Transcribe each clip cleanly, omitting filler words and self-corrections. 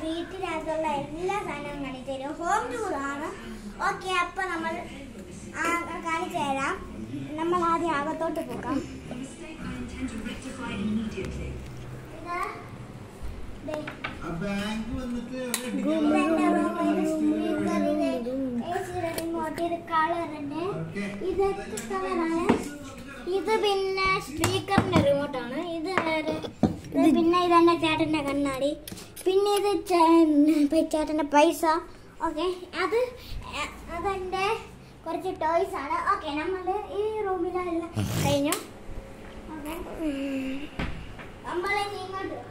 വീട്ടിനകത്തുള്ള എല്ലാ സാധനവും കാണിച്ചു തരും. ഹോം ടൂറാണ്. ഓക്കെ, അപ്പൊ നമ്മൾ കാണിച്ചു തരാം. നമ്മൾ ആദ്യം അകത്തോട്ട് പോകാം. ഇത് പിന്നെ സ്പീക്കറിന്റെ റിമോട്ടാണ്. ഇത് പിന്നെ ഇതെന്റെ ചേട്ടന്റെ കണ്ണാടി. പിന്നെ ഇത് ചേട്ടന്റെ പൈസ. ഓക്കെ, അതെന്റെ കുറച്ച് ടോയ്സ് ആണ്. ഓക്കെ, നമ്മള് ഈ റൂമിലെല്ലാം കഴിഞ്ഞു. ഓക്കെ, നമ്മളെ ഇങ്ങോട്ട്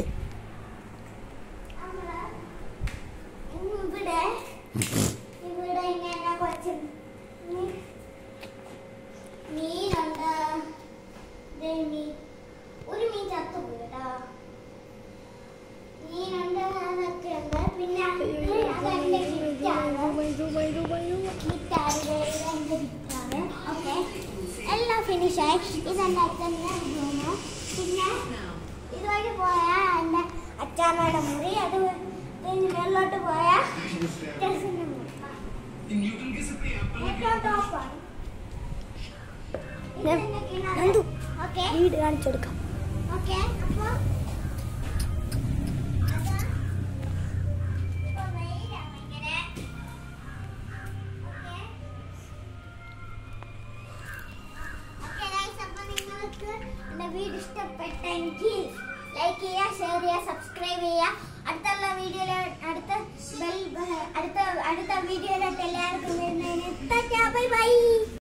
ഇവിടെ ഇങ്ങനെ കുറച്ച് മീനുണ്ട്. ഒരു മീൻ ചത്തുപോയി കേട്ടോ. മീനുണ്ട്, അതൊക്കെ ഉണ്ട്. പിന്നെ അതെന്റെ ഗിഫ്റ്റാണ്. ഓക്കെ, എല്ലാം ഫിനിഷായി. ഇതെന്റെ അച്ഛൻ്റെ റൂമ്. പിന്നെ ഇതുവഴി പോയാൽ എൻ്റെ അച്ഛാമ്മയുടെ മുറി. അത് മേളിലോട്ട് പോയാൽ വീട് കാണിച്ചെടുക്കാം. ഓക്കെ, അപ്പൊ നിങ്ങൾക്ക് എന്റെ വീഡിയോ ഇഷ്ടപ്പെട്ടെങ്കിൽ ലൈക്ക് ചെയ്യുക, ഷെയർ ചെയ്യുക, സബ്സ്ക്രൈബ് ചെയ്യുക. അടുത്ത വീഡിയോയിലോട്ട് എല്ലാവർക്കും വരുന്നതിന് ബൈ ബൈ.